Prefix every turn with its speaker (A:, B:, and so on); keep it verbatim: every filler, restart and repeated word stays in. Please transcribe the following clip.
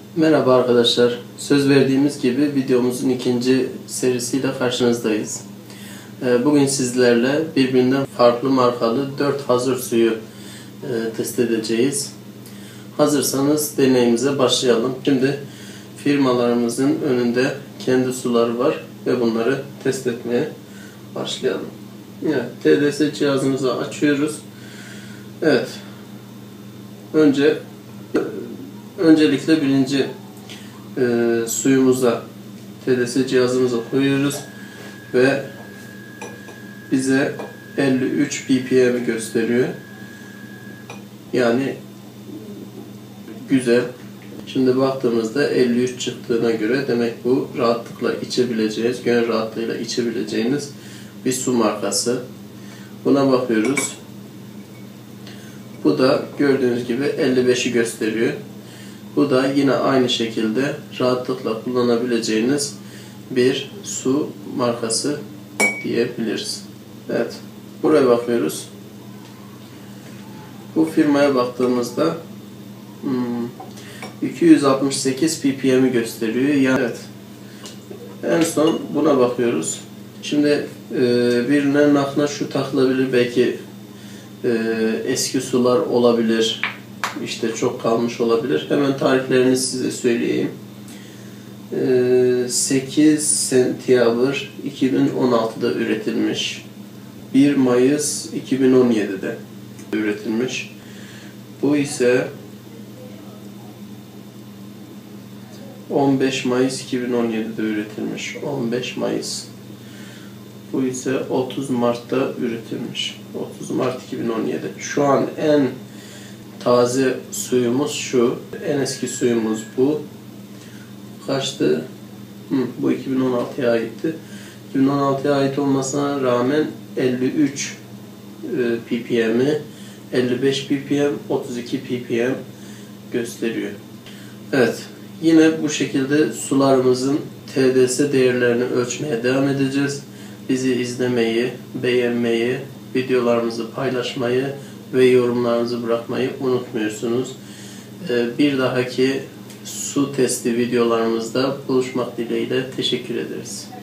A: Merhaba arkadaşlar. Söz verdiğimiz gibi videomuzun ikinci serisiyle karşınızdayız. Bugün sizlerle birbirinden farklı markalı dört hazır suyu test edeceğiz. Hazırsanız deneyimize başlayalım. Şimdi firmalarımızın önünde kendi suları var ve bunları test etmeye başlayalım. Evet, T D S cihazımızı açıyoruz. Evet. Önce öncelikle birinci e, suyumuza T D S cihazımıza koyuyoruz ve bize elli üç ppm gösteriyor. Yani güzel. Şimdi baktığımızda elli üç çıktığına göre demek bu rahatlıkla içebileceğiz, gönül rahatlığıyla içebileceğiniz bir su markası. Buna bakıyoruz. Bu da gördüğünüz gibi elli beşi gösteriyor. Bu da yine aynı şekilde rahatlıkla kullanabileceğiniz bir su markası diyebiliriz. Evet, buraya bakıyoruz. Bu firmaya baktığımızda iki yüz altmış sekiz ppm'i gösteriyor. Yani evet. En son buna bakıyoruz. Şimdi e, birinin aklına şu takılabilir, belki e, eski sular olabilir, işte çok kalmış olabilir. Hemen tarihlerini size söyleyeyim. E, sekiz Sentyabr iki bin on altıda üretilmiş. bir Mayıs iki bin on yedide üretilmiş. Bu ise on beş Mayıs iki bin on yedide üretilmiş. on beş Mayıs. Bu ise otuz Mart'ta üretilmiş. otuz Mart iki bin on yedi. Şu an en taze suyumuz şu. En eski suyumuz bu. Kaçtı? Hı, bu iki bin on altıya aitti. iki bin on altıya ait olmasına rağmen elli üç ppm'i, elli beş ppm, otuz iki ppm gösteriyor. Evet. Yine bu şekilde sularımızın T D S değerlerini ölçmeye devam edeceğiz. Bizi izlemeyi, beğenmeyi, videolarımızı paylaşmayı ve yorumlarınızı bırakmayı unutmuyorsunuz. Bir dahaki su testi videolarımızda buluşmak dileğiyle teşekkür ederiz.